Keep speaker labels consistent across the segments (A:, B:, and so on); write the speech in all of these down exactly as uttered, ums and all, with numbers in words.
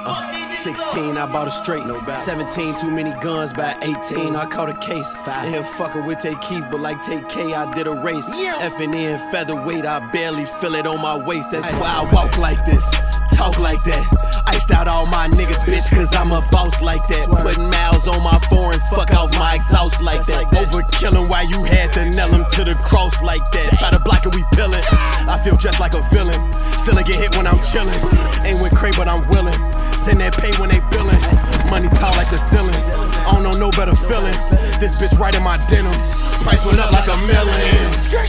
A: Uh, sixteen, I bought a straight. No bad. seventeen, too many guns. By eighteen, I caught a case. Five. In here fucking with Tay Keith, but like Tay K, I did a race. Yeah. Effing in featherweight, I barely feel it on my waist. That's why I walk like this, talk like that. Iced out all my niggas, bitch, cause I'm a boss like that. Putting miles on my foreigns, fuck off my exhaust like that. Overkilling why you had to nail him to the cross like that. By the block and we pillin', I feel just like a villain. Still I get hit when I'm chillin'. Ain't went cray, but I'm willing. Send that pay when they billin'. Money tall like the ceiling. I don't know no better feeling. This bitch right in my denim. Price went up like a million.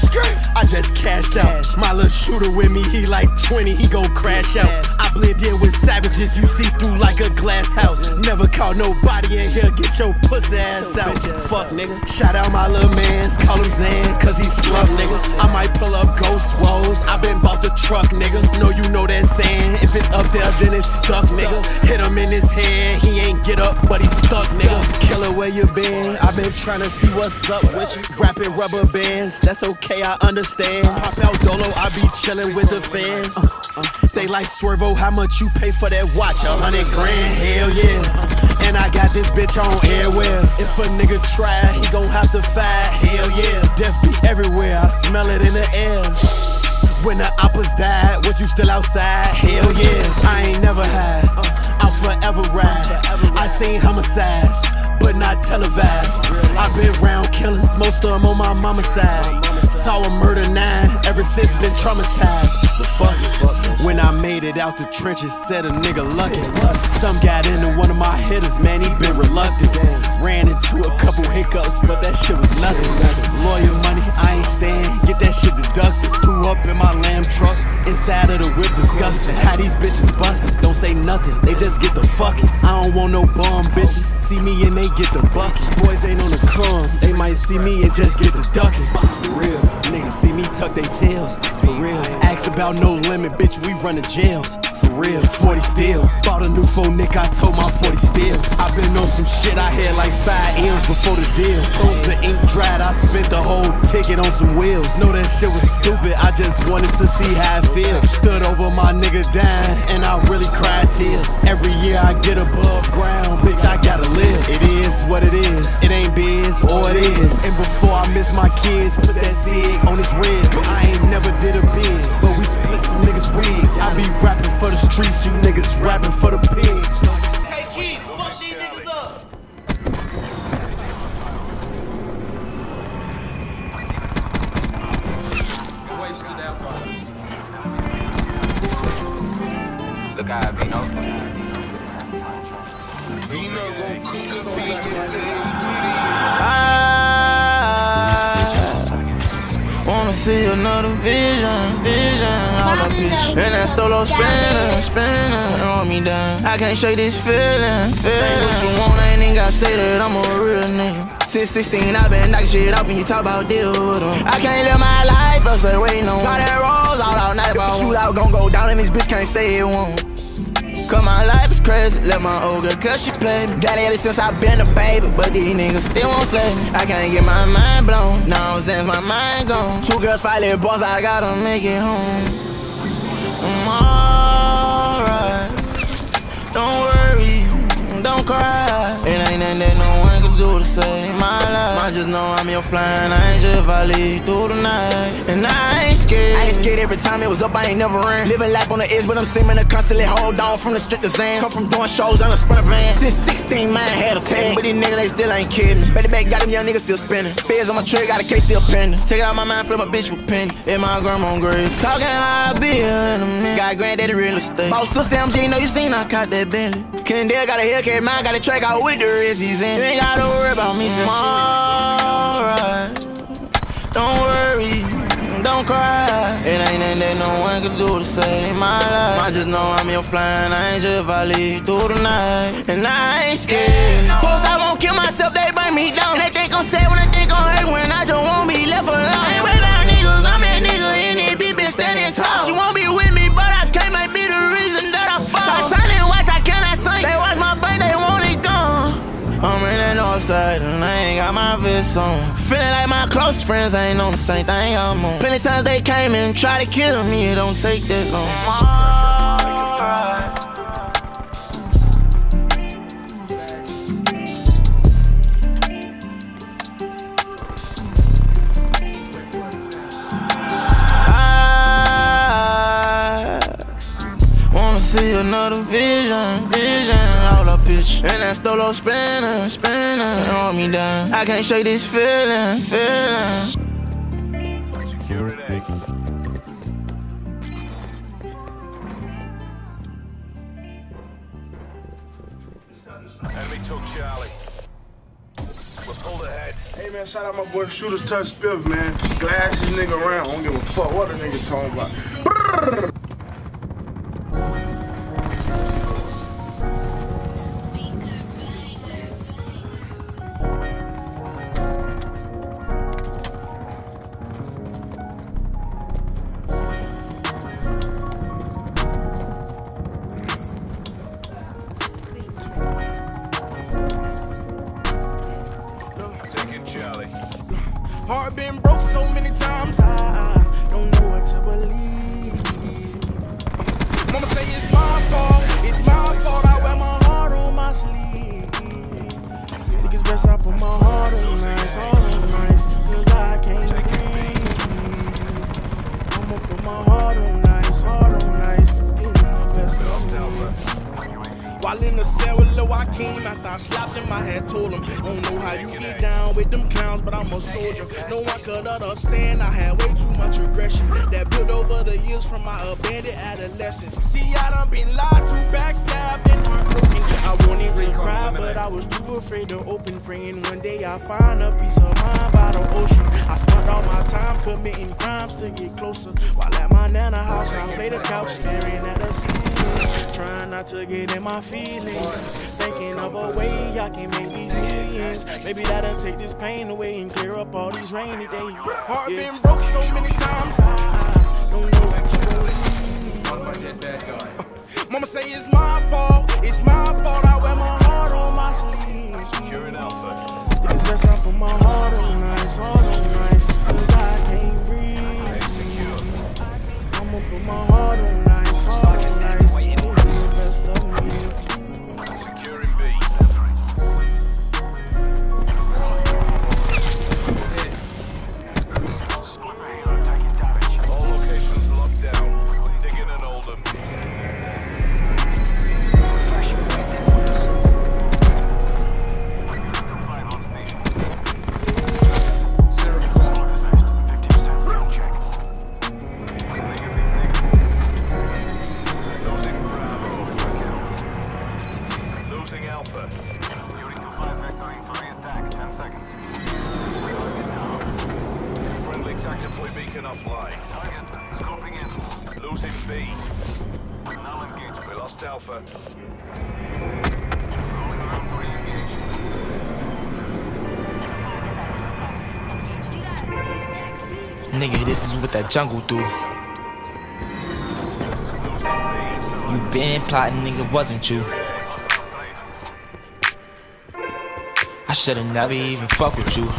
A: I just cashed out. My little shooter with me, he like twenty, he gon' crash out. I blend in with savages, you see through like a glass house. Never caught nobody in here, get your pussy ass out. Fuck nigga, shout out my little mans, call him Zan, cause he slum niggas. I might pull up ghost rolls, I been bought the truck nigga. Know you know that saying, if it's up there then it's stuck nigga. Hit him in his head, he ain't get up but he stuck nigga. Killer where you been, I been tryna see what's up with you. Rapping rubber bands, that's okay, I understand. Pop out Dolo, I be chillin' with the fans. uh, uh, They like Swervo, how much you pay for that watch? A hundred grand, hell yeah. And I got this bitch on airware. If a nigga try, he gon' have to fight, hell yeah. Death be everywhere, I smell it in the air. When the oppas died, was you still outside? Hell yeah, I ain't never hide, I'll forever ride. I seen homicides, but not televised. I've been round killers, most of them on my mama's side. Saw a murder nine, ever since been traumatized. But fuck it, when I made it out the trenches, said a nigga lucky. Some got into one of my hitters, man, he been reluctant. Ran into a couple hiccups, but that shit was nothing. Lawyer money, I ain't stand, get that shit deducted. Two up in my lamb truck, inside of the whip disgusting. How these bitches bustin', don't say nothing, they just get the fucking. I don't want no bum bitches, see me and they get the bucket. Boys ain't on the crumb, they might see me and just get the ducking. For real, niggas see me tuck they tails. For real, ask about no limit, bitch, we run the jails. For real, forty still. Bought a new phone, Nick, I told my forty still. I been on some shit, I had like five M's before the deal. Froze the ink dried, I spent the whole ticket on some wheels. Know that shit was stupid, I just wanted to see how it feels. Stood over my nigga dying, and I really cried tears. Every year I get above ground, bitch, I gotta live. It is what it is, it ain't biz, or it is. And before I miss my kids, put that zig on his ribs. I ain't never did a bid, but we split some niggas' wigs. I be rapping for the streets, you niggas rapping for the pigs.
B: Hey Keith, fuck these niggas up. Wasted that one.
C: Look out, Vino.
B: Vino gon' cook a beat and stay with
D: I wanna see another vision, vision, all the bitch. And that stolo spinning, spinning, roll me down. I can't shake this feeling, feeling. What you want, I ain't even gotta say that I'm a real nigga. Since sixteen, I been knocking shit off and you talk about deal with them. I can't live my life, but say waiting on. Got that rolls all out night, but shoot out gon' go down and this bitch can't say it won't. Cause my life is crazy, let my old girl cause she play me. Daddy had it since I been a baby, but these niggas still won't slay me. I can't get my mind blown, now since my mind gone. Two girls, five little boys, I gotta make it home. I'm alright, don't worry, don't cry. It ain't nothing that no one can do to save my life. I just know I'm your flying angel if I leave through the night. And I ain't scared, I ain't scared every time it was up, I ain't never ran. Living life on the edge, but I'm seeming to constantly hold on from the street to Zans. Come from doing shows on a sprinter van. Since sixteen, man, had a tag, but these niggas, they still ain't kidding. Baby back, got them young niggas still spinning. Feds on my trigger, got a case still pending. Take it out my mind, flip my bitch with penny. In my grandma grave, talking how I be in a minute. Got granddaddy real estate. Boss sister M G, know you seen I caught that Bentley. Kendall got a Hellcat, mine got a track out with the wrist he's in. You ain't gotta worry about me since alright, don't worry, don't cry. It ain't nothing that no one can do to save my life. I just know I'm your flying angel if I leave through the night. And I ain't scared. Post I won't kill myself, they bring me down. They think I'm sad when they think I'm hate when I just won't be left alone. I ain't worried about niggas, I'm that nigga in it, bitch been standing tall. She won't be with me, but I can't might be the reason that I fall. Titanic watch, I cannot sing. They watch my bank, they want it gone. I'm in that north side and I ain't got my vest on. Feeling like my close friends ain't on the same thing I'm on. Plenty times they came and tried to kill me, it don't take that long. see another vision, vision, all up bitch. And that stolo spinning, spinning on me down. I can't shake this feeling, feeling.
B: Security. Enemy took Charlie. We're pulled ahead.
E: Hey man, shout out my boy Shooters Touch Spiff, man. Glasses nigga around. I don't give a fuck what a nigga talking about. Brrr.
F: Heart been broke so many times, I don't know what to believe. Mama say it's my fault, it's my fault. I wear my heart on my sleeve. Think it's best I put my heart on nice, heart on nice, cause I can't breathe. I'ma put my heart on nice, heart on nice, give me my best of me. While in the cell with Lil Joaquin, after I slapped him, I had told him, don't know how you get down with them clowns, but I'm a soldier. No one could understand, I had way too much aggression that built over the years from my abandoned adolescence. See, I done been lied to, backstabbed, and heartbroken. I wanted to cry, but I was too afraid to open, praying one day I'll find a peace of mind by the ocean. I spent all my time committing crimes to get closer, while at my nana house I played the couch staring at the ceiling, trying not to get in my feelings, thinking of a way I can make these millions. Maybe that'll take this pain away and clear up all these rainy days. Heart yeah. Been broke so many times, I don't know what to believe. Mama say it's my fault, it's my fault. I wear my heart on my sleeve.
B: Securing Alpha.
F: It's best I put my heart on nice, heart on nice, cause I can't breathe. I'ma put my heart on nice, heart on nice.
B: Securing B. All locations locked down. Digging and hold them. Alpha. Unit two five vectoring for re-attack. ten seconds. Friendly tactical beacon offline. Target. Scoping in. Losing B. Now engaged. We lost Alpha. Rolling around to re-engage.
D: Nigga, this is what that jungle do. You been plotting, nigga, wasn't you? I should've never even fucked with you.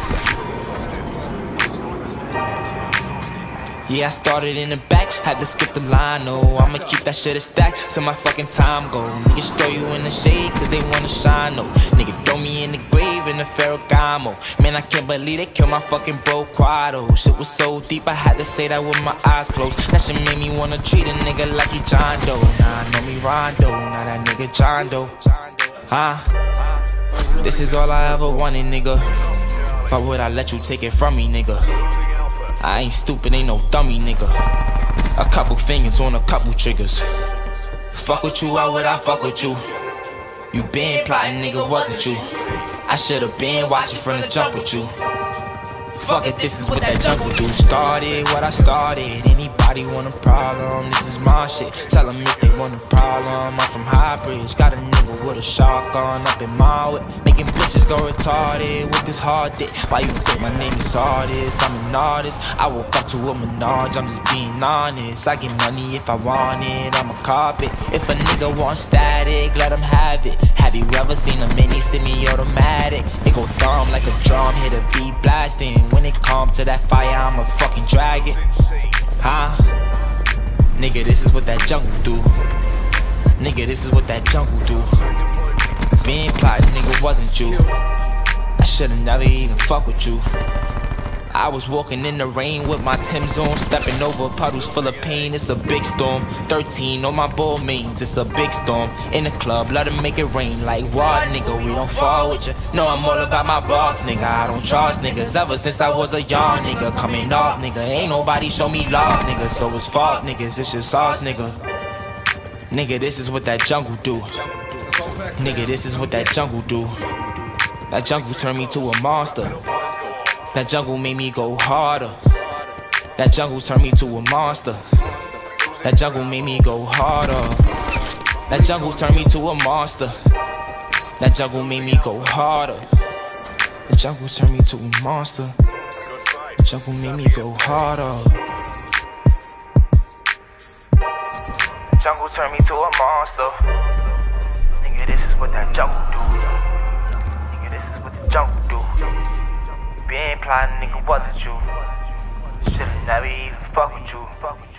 D: Yeah, I started in the back, had to skip the line, no. I'ma keep that shit a stack till my fucking time go. Niggas throw you in the shade cause they wanna shine, no. Nigga throw me in the grave in the Ferragamo. Man, I can't believe they killed my fucking bro Quado. Shit was so deep, I had to say that with my eyes closed. That shit made me wanna treat a nigga like he John Doe. Nah, I know me Rondo, nah that nigga John Doe. Huh? This is all I ever wanted, nigga. Why would I let you take it from me, nigga? I ain't stupid, ain't no dummy, nigga. A couple fingers on a couple triggers. Fuck with you, why would I fuck with you? You been plotting, nigga, wasn't you? I should've been watching from the jump with you. Fuck it, this is what that jungle do. Started what I started. Anybody want a problem? This is my shit. Tell them if they want a problem. I'm from High Bridge. Got a nigga with a shotgun up in my whip. Making bitches go retarded with this hard dick. Why you think my name is artist? I'm an artist. I woke up to a Menage. I'm just being honest. I get money if I want it. I'm a carpet. If a nigga want static, let him have it. Have you ever seen a mini semi-automatic? It go thumb like a drum, hit a beat blasting. When it come to that fire, I'ma fucking drag it. Huh? Nigga, this is what that jungle do. Nigga, this is what that jungle do. Being plotting, nigga, wasn't you? I should've never even fuck with you. I was walking in the rain with my Tim's on, stepping over puddles full of pain. It's a big storm. thirteen on my ball mains. It's a big storm. In the club, let them make it rain. Like what, nigga? We don't fall with you. No, I'm all about my box, nigga. I don't trust niggas. Ever since I was a young nigga, coming up, nigga. Ain't nobody show me love, nigga. So it's fault, niggas. It's just sauce, nigga. Nigga, this is what that jungle do. Nigga, this is what that jungle do. That jungle turned me to a monster. That jungle made me go harder. That jungle turned me to a monster. That jungle made me go harder. That jungle turned me to a monster. That jungle made me go harder. The jungle turned me to a monster. The jungle made me go harder. Jungle turned me to a monster. Nigga, this is what that jungle do. Nigga, this is what the jungle do. Been plotting, nigga, wasn't you? Should've never even fuck with you.